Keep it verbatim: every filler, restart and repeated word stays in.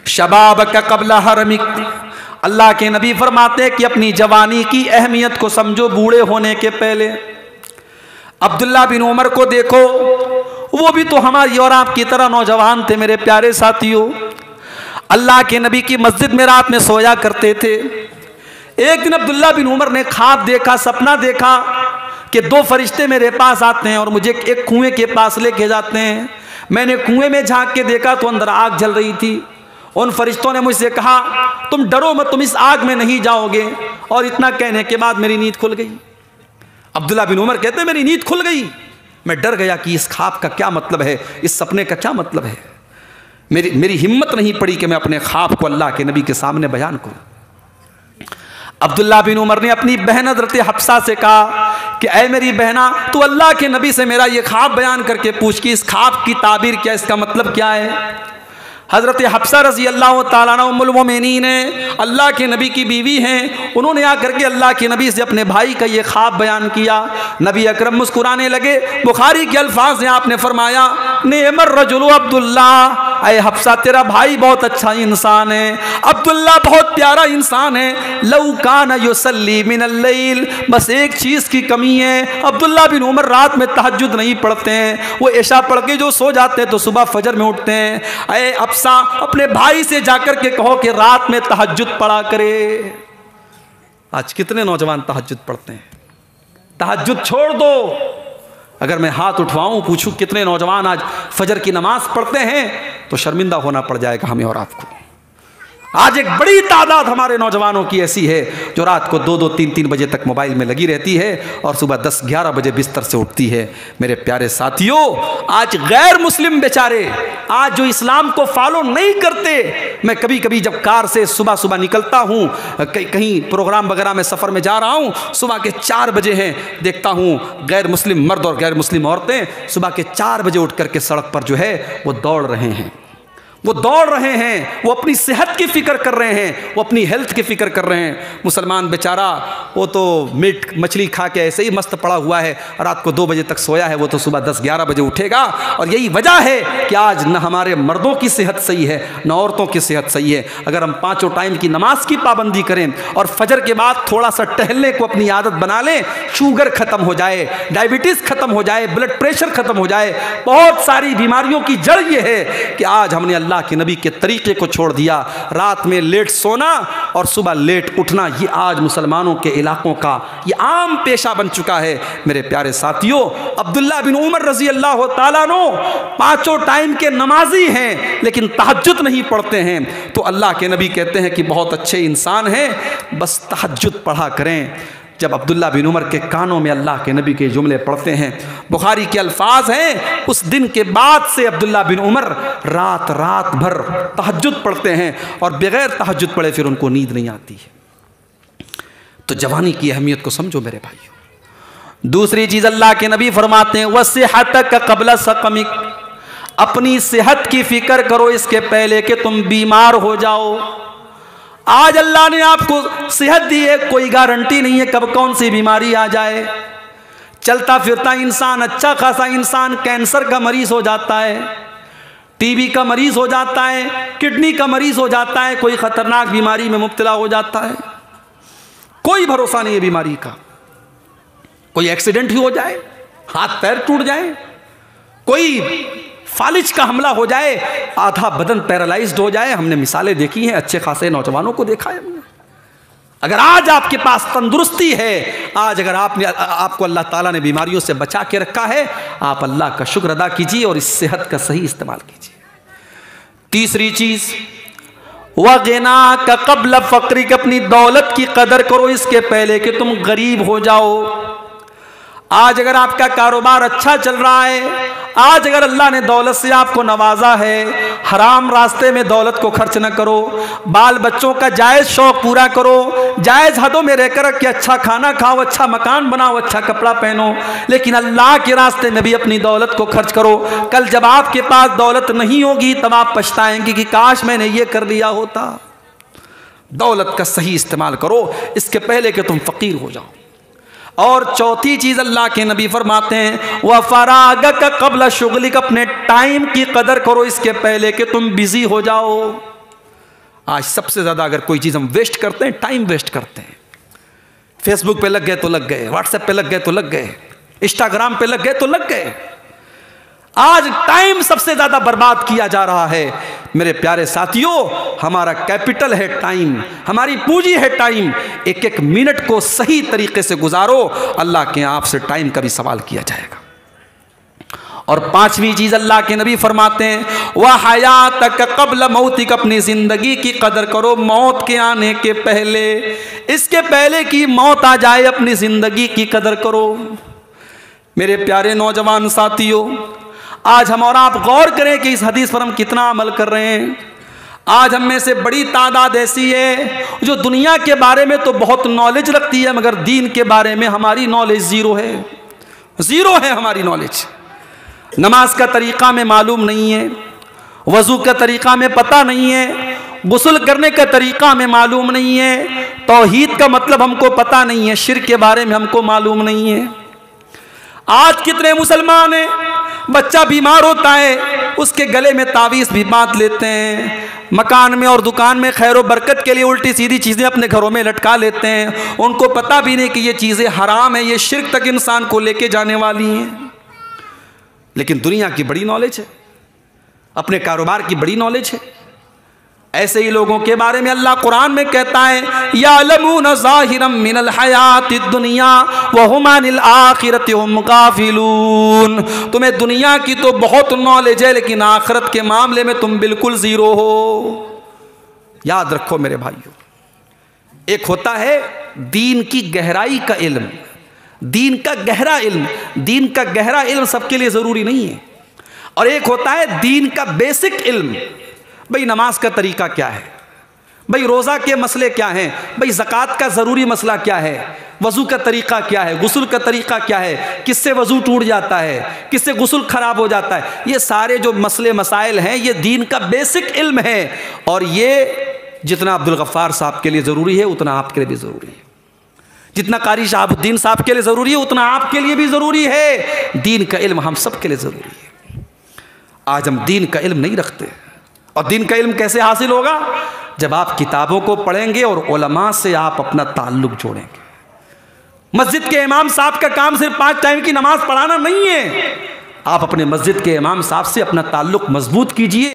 शबाब का कबला हरमिक, अल्लाह के नबी फरमाते हैं कि अपनी जवानी की अहमियत को समझो बूढ़े होने के पहले। अब्दुल्ला बिन उमर को देखो, वो भी तो हमारी और आपकी तरह नौजवान थे मेरे प्यारे साथियों। अल्लाह के नबी की मस्जिद में रात में सोया करते थे। एक दिन अब्दुल्ला बिन उमर ने ख्वाब देखा, सपना देखा कि दो फरिश्ते मेरे पास आते हैं और मुझे एक कुएं के पास लेके जाते हैं। मैंने कुएं में झांक के देखा तो अंदर आग जल रही थी। उन फरिश्तों ने मुझसे कहा तुम डरो मत, तुम इस आग में नहीं जाओगे। और इतना कहने के बाद मेरी नींद खुल गई। अब्दुल्ला बिन उमर कहते हैं मेरी नींद खुल गई। मैं डर गया कि इस ख्वाब का क्या मतलब है, इस सपने का क्या मतलब है। मेरी मेरी हिम्मत नहीं पड़ी कि मैं अपने ख्वाब को अल्लाह के नबी के सामने बयान करूं। अब्दुल्ला बिन उमर ने अपनी बहन हज़रत हफ्सा से कहा कि ऐ मेरी बहना, तू अल्लाह के नबी से मेरा ये ख्वाब बयान करके पूछ कि इस ख्वाब की ताबीर क्या, इसका मतलब क्या है। हज़रत हफ्सा रज़ी अल्लाह ताला अन्हा उम्मुल मोमिनीन है, अल्लाह के नबी की बीवी हैं। उन्होंने आकर के अल्लाह के नबी से अपने भाई का ये ख्वाब बयान किया। नबी अकरम मुस्कुराने लगे। बुखारी के अल्फाज हैं, आपने फरमाया नेमर रजुलु अब्दुल्ला, ऐ हफ्सा तेरा भाई बहुत अच्छा इंसान है, अब्दुल्ला बहुत प्यारा इंसान है। लौ कान युसल्ली मिनल लैल, बस एक चीज़ की कमी है, अब्दुल्ला बिन उमर रात में तहज्जुद नहीं पढ़ते हैं। वो ऐशा पढ़ के जो सो जाते हैं तो सुबह फजर में उठते हैं। ऐ हफ्सा अपने भाई से जाकर के कहो कि रात में तहज्जुद पढ़ा करे। आज कितने नौजवान तहज्जुद पढ़ते हैं? तहज्जुद छोड़ दो। अगर मैं हाथ उठवाऊं पूछूं कितने नौजवान आज फजर की नमाज पढ़ते हैं तो शर्मिंदा होना पड़ जाएगा हमें और आपको। आज एक बड़ी तादाद हमारे नौजवानों की ऐसी है जो रात को दो दो तीन तीन बजे तक मोबाइल में लगी रहती है और सुबह दस ग्यारह बजे बिस्तर से उठती है। मेरे प्यारे साथियों, आज गैर मुस्लिम बेचारे, आज जो इस्लाम को फॉलो नहीं करते, मैं कभी कभी जब कार से सुबह सुबह निकलता हूँ, कहीं प्रोग्राम वगैरह में सफ़र में जा रहा हूँ, सुबह के चार बजे हैं, देखता हूँ गैर मुस्लिम मर्द और गैर मुस्लिम औरतें सुबह के चार बजे उठ करके सड़क पर जो है वो दौड़ रहे हैं। वो दौड़ रहे हैं, वो अपनी सेहत की फ़िक्र कर रहे हैं, वो अपनी हेल्थ की फ़िक्र कर रहे हैं। मुसलमान बेचारा वो तो मीट मछली खा के ऐसे ही मस्त पड़ा हुआ है, रात को दो बजे तक सोया है, वो तो सुबह दस ग्यारह बजे उठेगा। और यही वजह है कि आज न हमारे मर्दों की सेहत सही है न औरतों की सेहत सही है। अगर हम पाँचों टाइम की नमाज की पाबंदी करें और फजर के बाद थोड़ा सा टहलने को अपनी आदत बना लें, शुगर ख़त्म हो जाए, डायबिटीज़ ख़त्म हो जाए, ब्लड प्रेशर ख़त्म हो जाए, बहुत सारी बीमारियों की जड़ ये है कि आज हमने अल्लाह के नबी के तरीके को छोड़ दिया। रात में लेट सोना और सुबह लेट उठना, ये आज मुसलमानों के इलाकों का ये आम पेशा बन चुका है। मेरे प्यारे साथियों, अब्दुल्ला बिन उमर रजी अल्लाह ताला अन्हु पांचों टाइम के नमाजी हैं लेकिन तहज्जुद नहीं पढ़ते हैं। तो अल्लाह के नबी कहते हैं कि बहुत अच्छे इंसान हैं, बस तहज्जुद पढ़ा करें। जब अब्दुल्ला बिन उमर के कानों में अल्लाह के नबी के जुमले पढ़ते हैं, बुखारी के अल्फाज हैं, उस दिन के बाद से अब्दुल्ला बिन उमर रात रात भर तहज्जुद पढ़ते हैं और बगैर तहज्जुद पढ़े फिर उनको नींद नहीं आती है। तो जवानी की अहमियत को समझो मेरे भाइयों। दूसरी चीज़ अल्लाह के नबी फरमाते हैं वसिहतक क़ब्ल सक़मिक, अपनी सेहत की फ़िक्र करो इसके पहले कि तुम बीमार हो जाओ। आज अल्लाह ने आपको सेहत दी है, कोई गारंटी नहीं है कब कौन सी बीमारी आ जाए। चलता फिरता इंसान, अच्छा खासा इंसान कैंसर का मरीज़ हो जाता है, टीबी का मरीज़ हो जाता है, किडनी का मरीज़ हो जाता है, कोई ख़तरनाक बीमारी में मुब्तला हो जाता है। कोई भरोसा नहीं है बीमारी का। कोई एक्सीडेंट ही हो जाए, हाथ पैर टूट जाए, कोई फालिज का हमला हो जाए, आधा बदन पैरालाइज्ड हो जाए। हमने मिसालें देखी हैं, अच्छे खासे नौजवानों को देखा है हमने। अगर आज आपके पास तंदुरुस्ती है, आज अगर आपने आपको अल्लाह ताला ने बीमारियों से बचा के रखा है, आप अल्लाह का शुक्र अदा कीजिए और इस सेहत का सही इस्तेमाल कीजिए। तीसरी चीज़ वग़िना का क़ब्ल फ़क़्री, अपनी दौलत की कदर करो इसके पहले कि तुम गरीब हो जाओ। आज अगर आपका कारोबार अच्छा चल रहा है, आज अगर अल्लाह ने दौलत से आपको नवाजा है, हराम रास्ते में दौलत को खर्च न करो, बाल बच्चों का जायज़ शौक़ पूरा करो, जायज़ हदों में रहकर कि अच्छा खाना खाओ, अच्छा मकान बनाओ, अच्छा कपड़ा पहनो, लेकिन अल्लाह के रास्ते में भी अपनी दौलत को खर्च करो। कल जब आपके पास दौलत नहीं होगी तब आप पछताएंगे कि काश मैंने ये कर लिया होता। दौलत का सही इस्तेमाल करो इसके पहले कि तुम फ़कीर हो जाओ। और चौथी चीज़ अल्लाह के नबी फरमाते हैं वह फ़राग़क क़ब्ल शुग़लिक, अपने टाइम की कदर करो इसके पहले कि तुम बिज़ी हो जाओ। आज सबसे ज़्यादा अगर कोई चीज़ हम वेस्ट करते हैं, टाइम वेस्ट करते हैं। फेसबुक पे लग गए तो लग गए, व्हाट्सएप पे लग गए तो लग गए, इंस्टाग्राम पे लग गए तो लग गए। आज टाइम सबसे ज्यादा बर्बाद किया जा रहा है। मेरे प्यारे साथियों, हमारा कैपिटल है टाइम, हमारी पूंजी है टाइम। एक एक मिनट को सही तरीके से गुजारो, अल्लाह के आपसे टाइम का भी सवाल किया जाएगा। और पांचवी चीज अल्लाह के नबी फरमाते हैं, वह हयात तक कब्ल मौतिक, अपनी जिंदगी की कदर करो मौत के आने के पहले। इसके पहले कि मौत आ जाए अपनी जिंदगी की कदर करो। मेरे प्यारे नौजवान साथियों, आज हम और आप गौर करें कि इस हदीस पर हम कितना अमल कर रहे हैं। आज हम में से बड़ी तादाद ऐसी है जो दुनिया के बारे में तो बहुत नॉलेज रखती है, मगर दीन के बारे में हमारी नॉलेज ज़ीरो है। ज़ीरो है हमारी नॉलेज। नमाज का तरीक़ा में मालूम नहीं है, वज़ू का तरीक़ा में पता नहीं है, गुस्ल करने का तरीक़ा में मालूम नहीं है, तौहीद का मतलब हमको पता नहीं है, शिर्क के बारे में हमको मालूम नहीं है। आज कितने मुसलमान हैं, बच्चा बीमार होता है उसके गले में तावीज़ भी बांध लेते हैं, मकान में और दुकान में खैर बरकत के लिए उल्टी सीधी चीज़ें अपने घरों में लटका लेते हैं। उनको पता भी नहीं कि ये चीज़ें हराम है, ये शिर्क तक इंसान को लेके जाने वाली हैं। लेकिन दुनिया की बड़ी नॉलेज है, अपने कारोबार की बड़ी नॉलेज है। ऐसे ही लोगों के बारे में अल्लाह कुरान में कहता है, यालमून ज़ाहिरम मिनल हयातिद दुनिया व हुम अनिल आखिरति हुम गाफिलून। तुम्हें दुनिया की तो बहुत नॉलेज है, लेकिन आखिरत के मामले में तुम बिल्कुल ज़ीरो हो। याद रखो मेरे भाइयों, एक होता है दीन की गहराई का इल्म, दीन का गहरा इल्म। दीन का गहरा इल्म सबके लिए ज़रूरी नहीं है। और एक होता है दीन का बेसिक इल्म। भाई नमाज का तरीका क्या है, भाई रोज़ा के मसले क्या हैं, भाई ज़कात का ज़रूरी मसला क्या है, वज़ू का तरीका क्या है, गुस्ल का तरीका क्या है, किससे वज़ू टूट जाता है, किससे गुस्ल ख़राब हो जाता है। ये सारे जो मसले मसाइल हैं, ये दीन का बेसिक इल्म है। और ये जितना अब्दुल गफ़्फ़ार साहब के लिए ज़रूरी है, उतना आपके लिए भी ज़रूरी है। जितना कारी शहाबुद्दीन साहब के लिए ज़रूरी है, उतना आपके लिए भी ज़रूरी है। दीन का इल्म हम सब के लिए ज़रूरी है। आज हम दीन का इल्म नहीं रखते। और दीन का इल्म कैसे हासिल होगा? जब आप किताबों को पढ़ेंगे और उलमा से आप अपना ताल्लुक जोड़ेंगे। मस्जिद के इमाम साहब का काम सिर्फ पाँच टाइम की नमाज पढ़ाना नहीं है। आप अपने मस्जिद के इमाम साहब से अपना ताल्लुक मजबूत कीजिए।